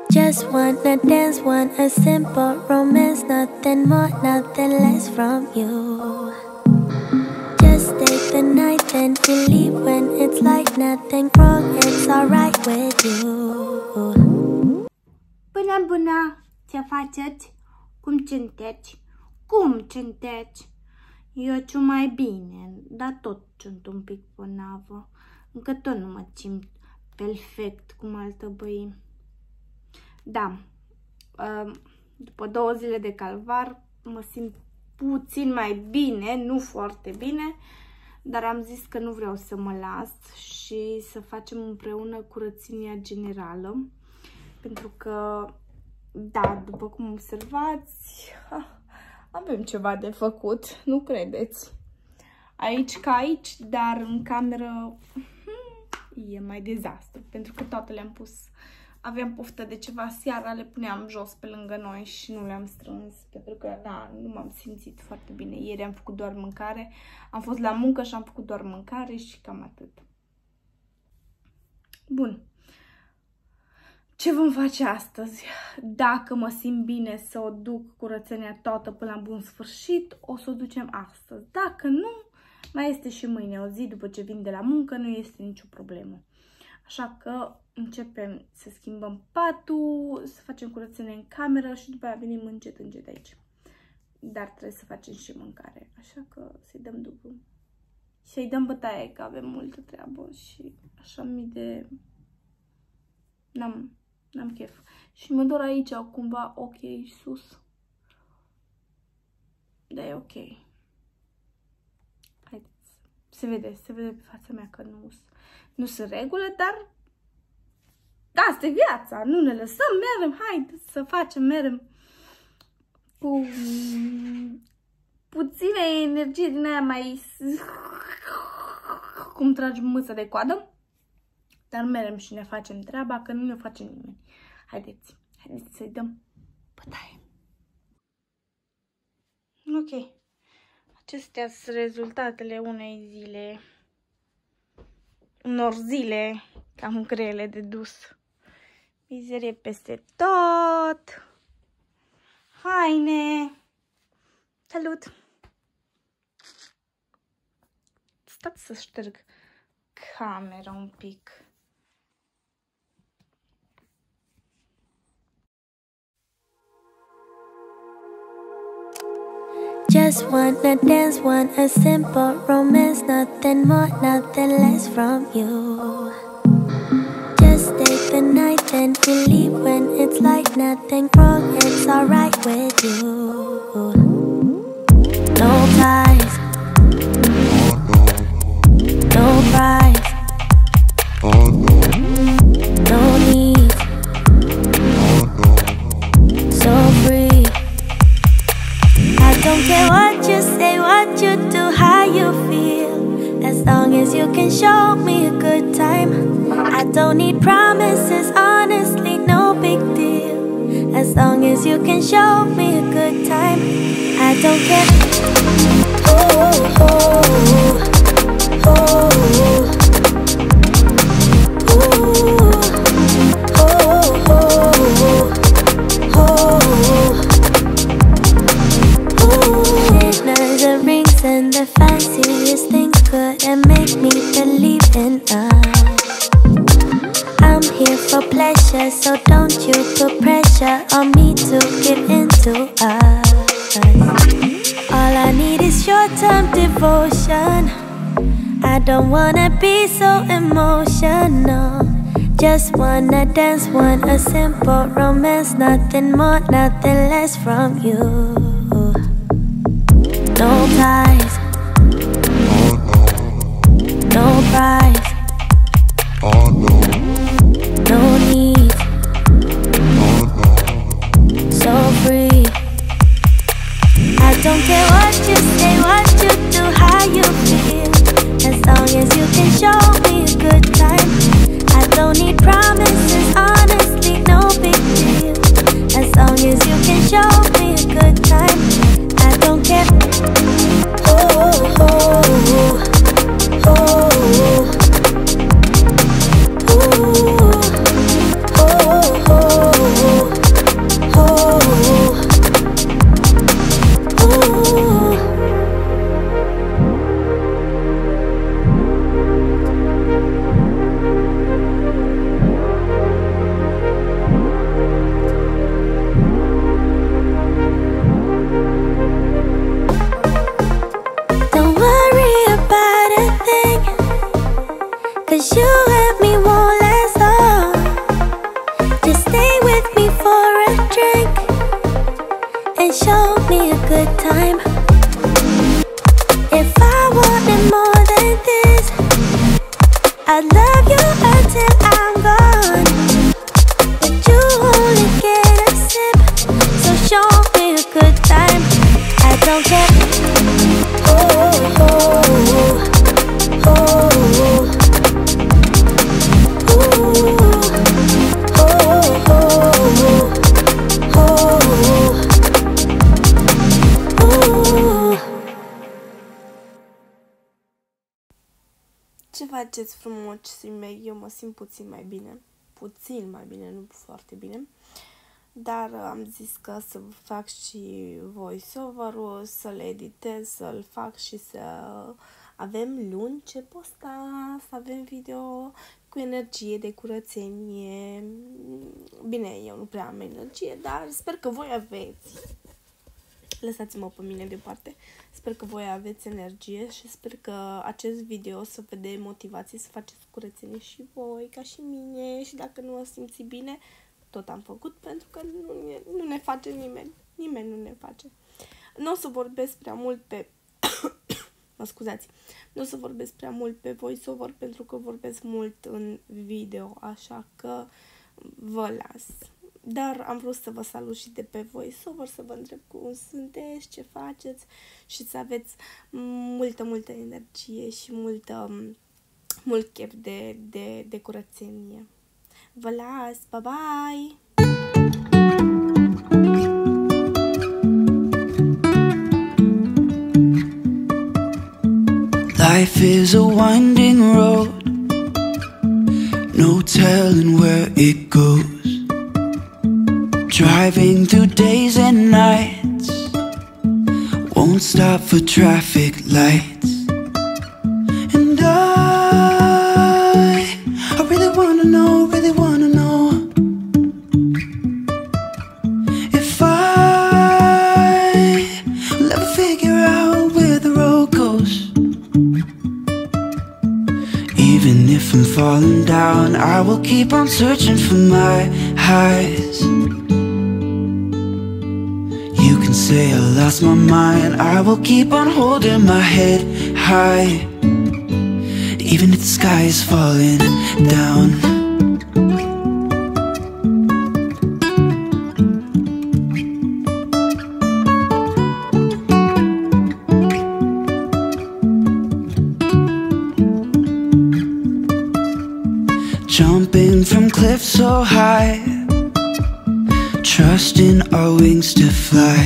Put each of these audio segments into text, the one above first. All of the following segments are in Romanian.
Just wanna dance, want a simple romance, nothing more, nothing less from you. Just take the night, then you leave when it's like nothing wrong, it's alright with you. Bună, ce faceți? Cum sunteți? Cum sunteți? Eu ciu mai bine, dar tot sunt un pic bolnavă. Încă tot nu mă simt perfect cum altă băi. Da, după 2 zile de calvar mă simt puțin mai bine, nu foarte bine, dar am zis că nu vreau să mă las și să facem împreună curățenia generală, pentru că, da, după cum observați, avem ceva de făcut, nu credeți? Aici ca aici, dar în cameră e mai dezastru, pentru că toate le-am pus. Aveam poftă de ceva seara, le puneam jos pe lângă noi și nu le-am strâns, pentru că nu m-am simțit foarte bine. Ieri am făcut doar mâncare, am fost la muncă și am făcut doar mâncare și cam atât. Bun. Ce vom face astăzi? Dacă mă simt bine să o duc curățenia toată până la bun sfârșit, o să o ducem astăzi. Dacă nu, mai este și mâine, o zi după ce vin de la muncă, nu este nicio problemă. Așa că începem să schimbăm patul, să facem curățenie în cameră și după aia venim încet de aici. Dar trebuie să facem și mâncare, așa că să-i dăm după. Să-i dăm bătaie, că avem multă treabă și așa mii de... N-am chef. Și mă dor aici cumva ochii sus. Da, e ok. Haideți. Se vede pe fața mea că nu sunt regulă, dar asta e viața. Nu ne lăsăm, merem, haideți să facem, merem cu puțină energie din aia mai... cum tragi mâța de coadă. Dar merem și ne facem treaba, că nu ne face nimeni. Haideți să-i dăm bătaie. Ok. Acestea sunt rezultatele unor zile cam grele de dus. Mizerie peste tot. Haine. Salut. Stați să șterg camera un pic. Just wanna dance, want a simple romance, nothing more, nothing less from you. Just take the night, then you leave when it's like nothing wrong, it's alright with you. No ties, no price, no need, so free. I don't care what you say, what you do, how you feel, as long as you can show me a good time. I don't need promises, honestly, no big deal, as long as you can show me a good time. I don't care. Oh, oh, oh, oh. And the fanciest things couldn't make me believe in us. I'm here for pleasure, so don't you put pressure on me to get into us. All I need is short-term devotion. I don't wanna be so emotional. Just wanna dance, want a simple romance, nothing more, nothing less from you. No ties, no price, no need, so free. I don't care what you say, what you do, how you feel, as long as you can show me a good time. I don't need promises, honestly, no big deal, as long as you can show me a good time. I don't care. Oh, oh, oh, oh, oh. stay with me for a drink and show me a good time. If I wanted more than this, I'd love you until I'm gone. But you only get a sip, so show me a good time. I don't care. Oh, oh, oh, oh, oh. Ce faceți, frumoșii mei? Eu mă simt puțin mai bine. Puțin mai bine, nu foarte bine. Dar am zis că să fac și voice-over-ul, să-l editez, să-l fac și să avem luni ce posta, să avem video cu energie de curățenie. Bine, eu nu prea am energie, dar sper că voi aveți. Lăsați-mă pe mine deoparte. Sper că voi aveți energie și sper că acest video să vă dea motivație să faceți curățenie și voi, ca și mine. Și dacă nu vă simți bine, tot am făcut, pentru că nu ne face nimeni. Nimeni nu ne face. Nu o să vorbesc prea mult pe... mă scuzați. Nu o să vorbesc prea mult pe voiceover, pentru că vorbesc mult în video, așa că vă las. Dar am vrut să vă salut și de pe voiceover, să vă întreb cum sunteți, ce faceți și să aveți multă energie și mult chef de curățenie. Vă las, bye bye! Life is a winding road, no telling where it goes. Driving through days and nights, won't stop for traffic lights. And I really wanna know if I'll ever figure out where the road goes. Even if I'm falling down, I will keep on searching for my highs. You can say I lost my mind, I will keep on holding my head high. Even if the sky is falling down. Jumping from cliffs so high, trusting our wings to fly.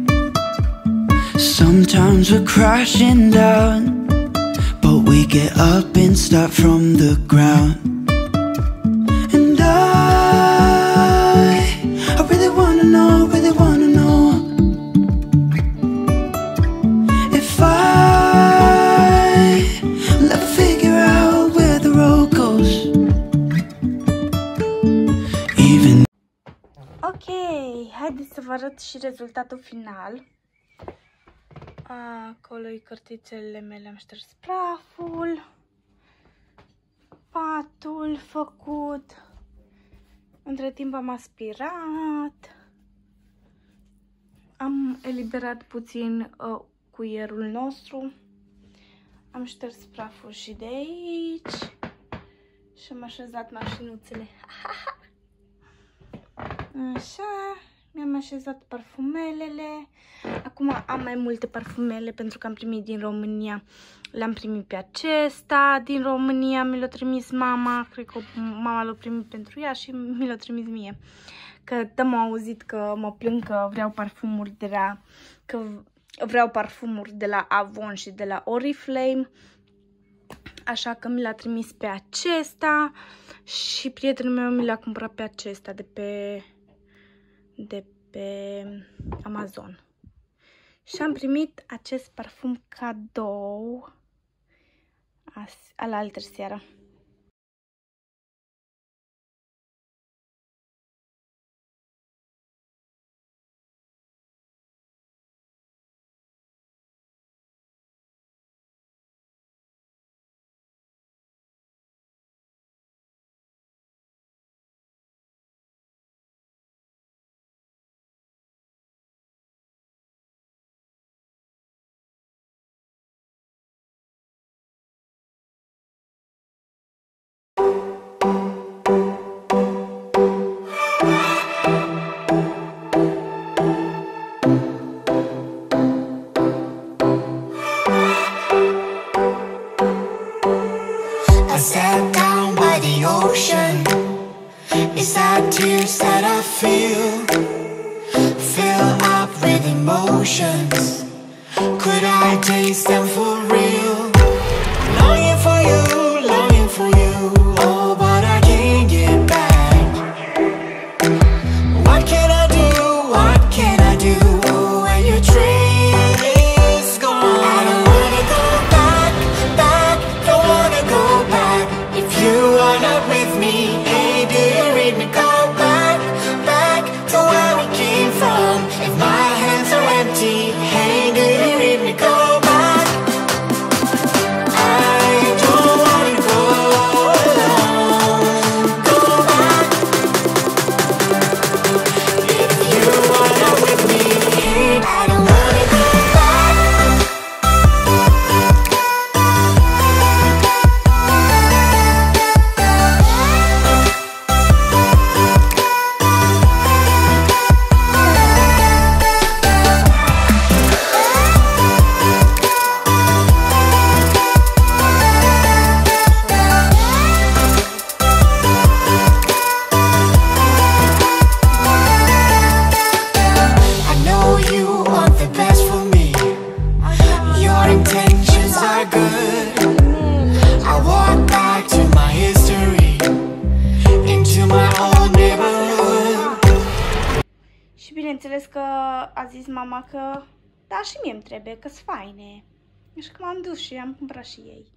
Sometimes we're crashing down, but we get up and start from the ground. And I really wanna know if I'll ever figure out where the road goes. Even Ok, haideți să vă arăt și rezultatul final. Acolo-i cărtițele mele, am șters praful. Patul făcut. Între timp am aspirat. Am eliberat puțin cuierul nostru. Am șters praful și de aici. Și am așezat mașinuțele. Așa, mi-am așezat parfumelele. Acum am mai multe parfumele pentru că am primit din România. L-am primit pe acesta din România, mi l-a trimis mama. Cred că mama l-a primit pentru ea și mi l-a trimis mie. Că m-a auzit că mă plâng că vreau parfumuri de la Avon și de la Oriflame. Așa că mi l-a trimis pe acesta și prietenul meu mi l-a cumpărat pe acesta de pe Amazon. Și am primit acest parfum cadou alaltă seară. emotions. Could I taste them for real? Longing for you, longing for you. Oh, but I can't get back. What can I do? What can I do when your train is gone? I don't wanna go back, back. Don't wanna go back. If you are not with me, hey, do you read me? Go back, back to where we came from. If my hands are empty, hey, do you read me? Go back. I don't wanna go alone. Go back. If you are not with me, hey, I don't wanna go back. I know you want the best for me. Your intentions are good. I walk back to my history, into my old neighborhood. Și bineînțeles că a zis mama că da, și mie îmi trebuie, că-s faine. Așa că m-am dus și am cumpărat și ei.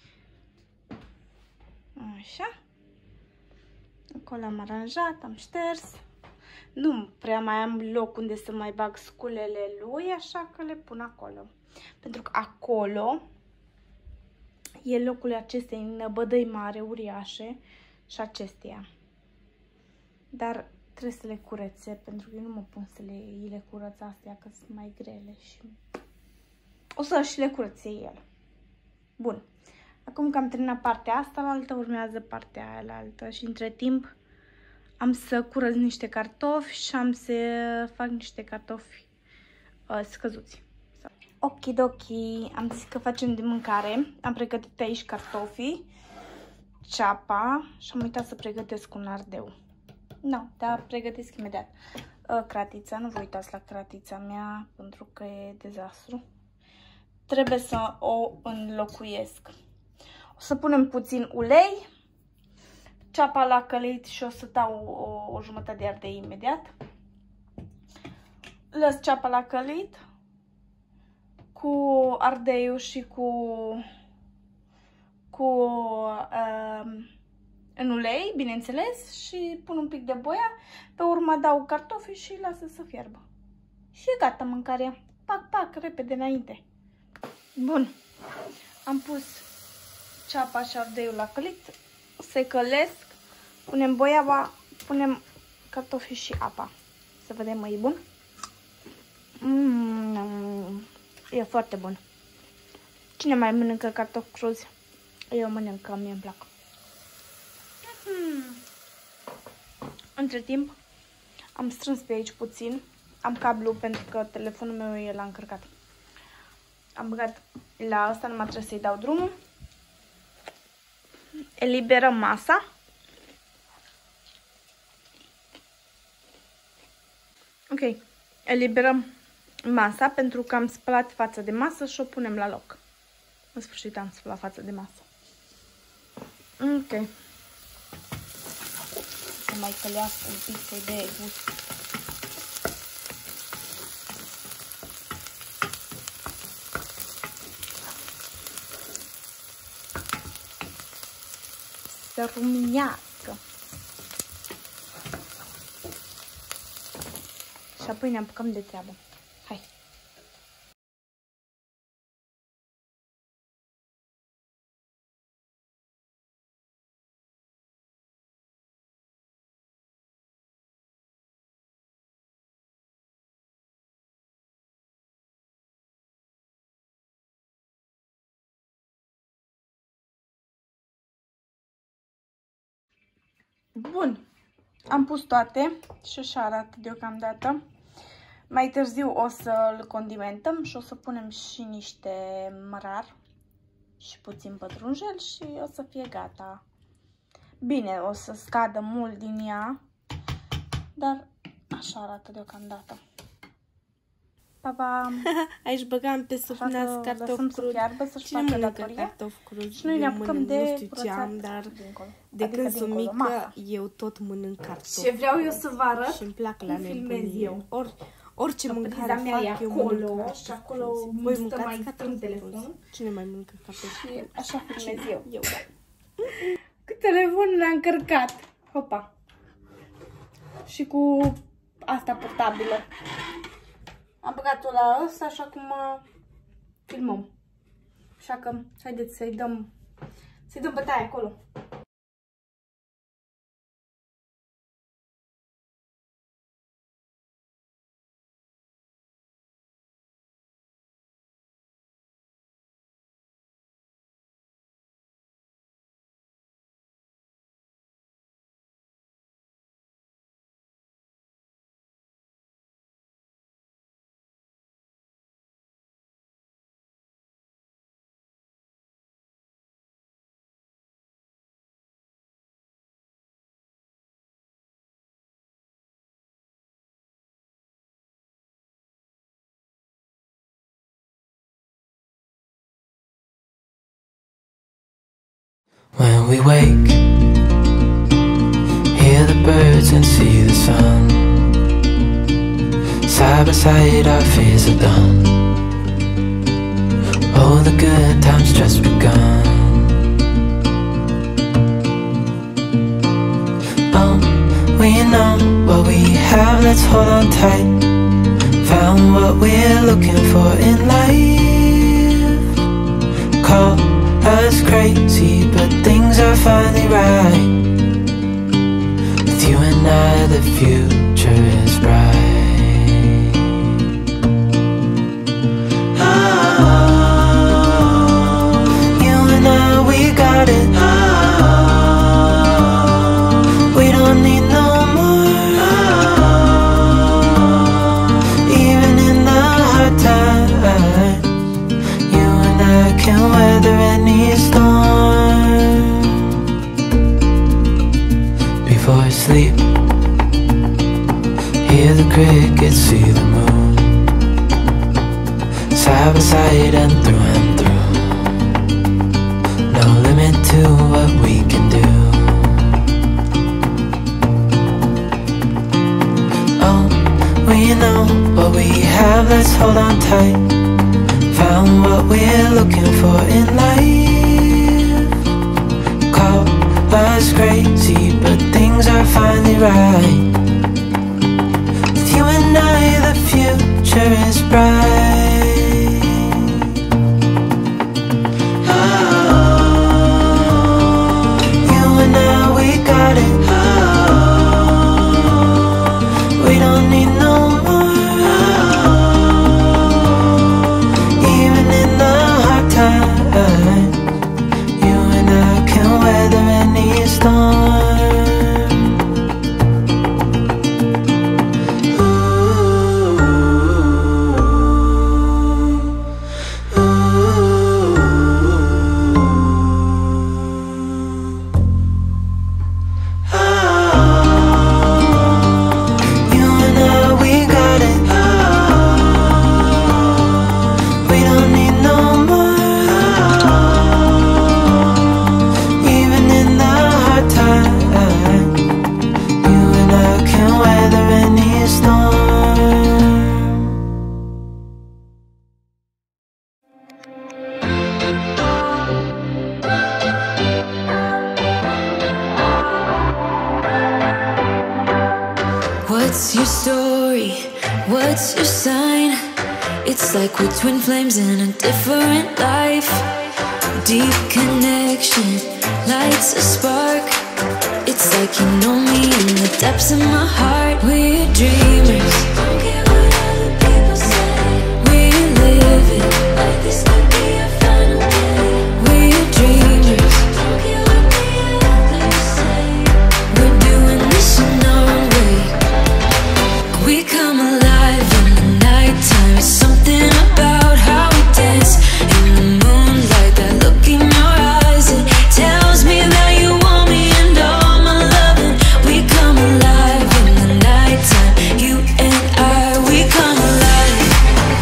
Așa. Acolo am aranjat, am șters. Nu prea mai am loc unde să mai bag sculele lui, așa că le pun acolo. Pentru că acolo e locul acestei năbădăi mare, uriașe, și acesteia. Dar trebuie să le curețe, pentru că eu nu mă pun să le curăț astea, că sunt mai grele și o să și le curățe el. Bun. Acum că am terminat partea asta, la altă urmează partea aia la altă și între timp am să curăț niște cartofi și am să fac niște cartofi scăzuți. Okidoki, am zis că facem de mâncare. Am pregătit aici cartofii, ceapa și am uitat să pregătesc un ardeu. Nu, dar pregătesc imediat. Cratița, nu vă uitați la cratița mea pentru că e dezastru. Trebuie să o înlocuiesc. O să punem puțin ulei, ceapa la călit și o să dau o jumătate de ardei imediat. Lăs ceapa la călit cu ardeiul și în ulei, bineînțeles, și pun un pic de boia. Pe urmă dau cartofii și lasă să fiarbă. Și e gata mâncarea. Pac, pac, repede înainte. Bun. Am pus ceapa și ardeiul la călit. Se călesc. Punem boiaba, punem cartofii și apa. Să vedem, e bun? E foarte bun. Cine mai mănâncă cartofi cruzi? Eu mănânc, că mie îmi plac. Între timp, am strâns pe aici puțin. Am cablu pentru că telefonul meu e la încărcat. Am băgat la asta, numai trebuie să-i dau drumul. Eliberăm masa. Ok, eliberăm masa pentru că am spălat fața de masă și o punem la loc. În sfârșit am spălat fața de masă. Ok. Să mai călească un pic să-i dea gust. Să rumenească. Și apoi ne apucăm de treabă. Hai! Bun, am pus toate și așa arată deocamdată. Mai târziu o să-l condimentăm și o să punem și niște mărar și puțin pătrunjel și o să fie gata. Bine, o să scadă mult din ea, dar așa arată deocamdată. Pa, pa! Aici băgam pe sufleas cartofi crud. Cine mănâncă cartofi crud? Și noi ne apucăm de nu știu ce am, dar de când sunt mică, eu tot mănânc cartofi. Ce vreau eu să vă arăt, și îmi plac la filmez eu. Orice mâncare Priza mea e fac, eu acolo mănânc și acolo voi stă mâncați mai în cartofi telefon. crud? Cine mai mănâncă cartofi? Și așa filmez eu. Eu, da. Cu telefonul l-am încărcat. Hopa. Și cu asta portabilă. Am băgat-o la ăsta și acum filmăm. Așa că haideți să-i dăm bătaie acolo. When we wake, hear the birds and see the sun. Side by side our fears are done. Oh, the good times just begun. Oh, we know what we have, let's hold on tight. Found what we're looking for in life. Call us crazy, but things are finally right. With you and I, the future is bright. Oh, you and I, we got it. Oh, we don't need no more. Oh, even in the hard times, you and I can weather any storm. Before I sleep, hear the crickets, see the moon. Side by side and through. No limit to what we can do. Oh, we know what we have, let's hold on tight. Found what we're looking for in life. Call us crazy, but things are finally right. With you and I, the future is bright. Oh, you and I, we got it. Oh, we don't need no more. Even in the hard times, you and I can weather any storm. You and I, we got it. We don't need no more. Even in the hard times, you and I can weather any storm. What's your story? What's your sign? It's like we're twin flames in a different life. Deep connection lights a spark. It's like you know me in the depths of my heart. We're dreamers. Don't care what other people say. We're living like this could be our final day. We're dreamers. Don't care what the others say. We're doing this in our way. We come alive in the nighttime. It's something about how we dance in the moonlight. That look in your eyes, it tells me that you want me and all my loving. We come alive in the nighttime. You and I, we come alive.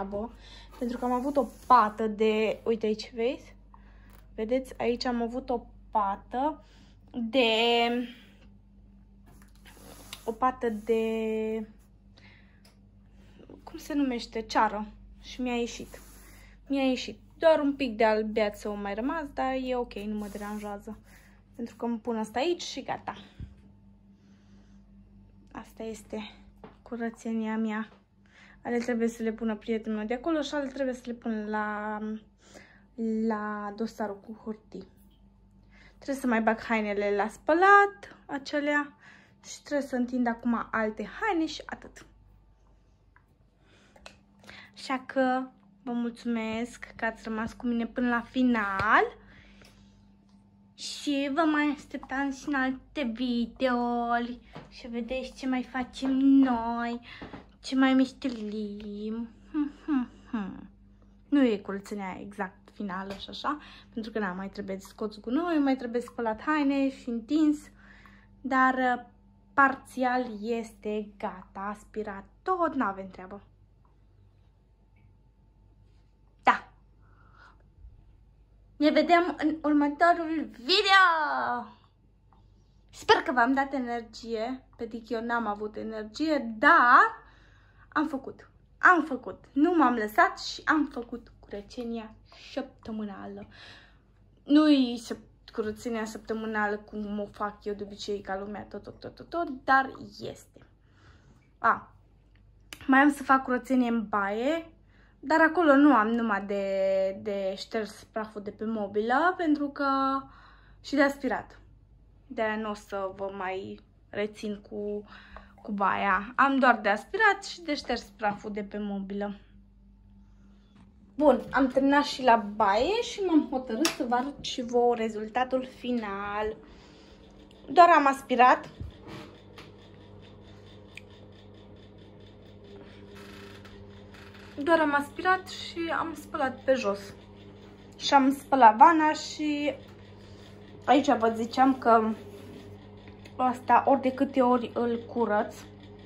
treabă, pentru că am avut o pată de... Uite aici, vezi? Vedeți? Aici am avut o pată de... Cum se numește? Ceară. Și mi-a ieșit. Doar un pic de albeață o mai rămas, dar e ok, nu mă deranjează. Pentru că îmi pun asta aici și gata. Asta este curățenia mea. Ale trebuie să le pună prietenul meu de acolo și ale trebuie să le pun la dosarul cu hârtii. Trebuie să mai bag hainele la spălat, acelea, și trebuie să întind acum alte haine și atât. Așa că vă mulțumesc că ați rămas cu mine până la final și vă mai așteptam și în alte videouri și vedeți ce mai facem noi, ce mai miștelim. Nu e curățenia exact finală și așa, pentru că mai trebuie scos gunoi, mai trebuie spălat haine și întins, dar parțial este gata, aspirat tot, n-avem treabă. Da. Ne vedem în următorul video. Sper că v-am dat energie, pentru că eu n-am avut energie, dar am făcut. Nu m-am lăsat și am făcut curățenia săptămânală. Nu-i curățenia săptămânală cum o fac eu de obicei ca lumea tot, dar este. Mai am să fac curățenie în baie, dar acolo nu am numai de șters praful de pe mobilă, pentru că și de aspirat. De-aia nu o să vă mai rețin cu baia. Am doar de aspirat și de șters praful de pe mobilă. Bun, am terminat și la baie și m-am hotărât să vă arăt și vouă rezultatul final. Doar am aspirat. Și am spălat pe jos. Și am spălat vana și aici vă ziceam că asta ori de câte ori îl curăț.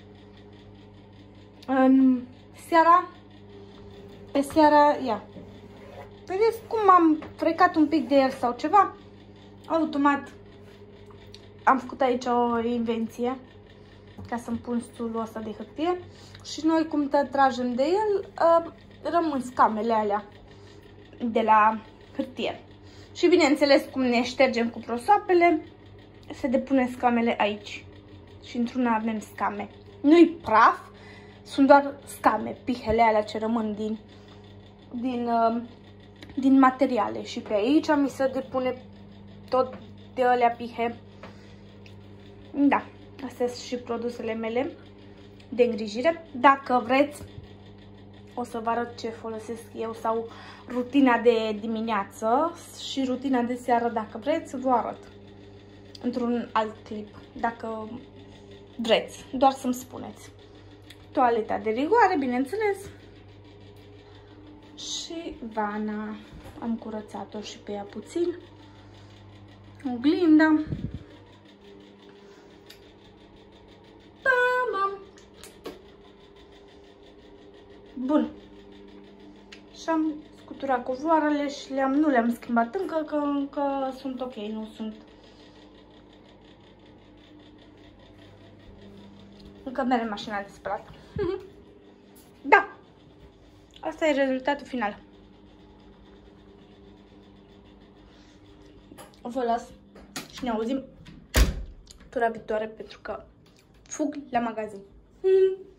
Pe seara, ia. Vedeți cum am frecat un pic de el sau ceva? Automat am făcut aici o invenție ca să-mi pun stulul ăsta de hârtie și noi cum tragem de el, rămân scamele alea de la hârtie. Și bineînțeles cum ne ștergem cu prosoapele, se depune scamele aici. Și într-una avem scame. Nu-i praf, sunt doar scame, pihele alea ce rămân din materiale. Și pe aici mi se depune tot de alea pihe. Da, astea sunt și produsele mele de îngrijire. Dacă vreți, o să vă arăt ce folosesc eu sau rutina de dimineață și rutina de seară, dacă vreți, vă arăt într-un alt clip, dacă vreți, doar să-mi spuneți. Toaleta de rigoare, bineînțeles, și vana, am curățat-o și pe ea puțin, oglinda. Bun. Și am scuturat covoarele și nu le-am schimbat încă, că încă sunt ok, nu sunt. Încă merge mașina de spălat. Da. Asta e rezultatul final. Vă las și ne auzim tura viitoare pentru că fug la magazin.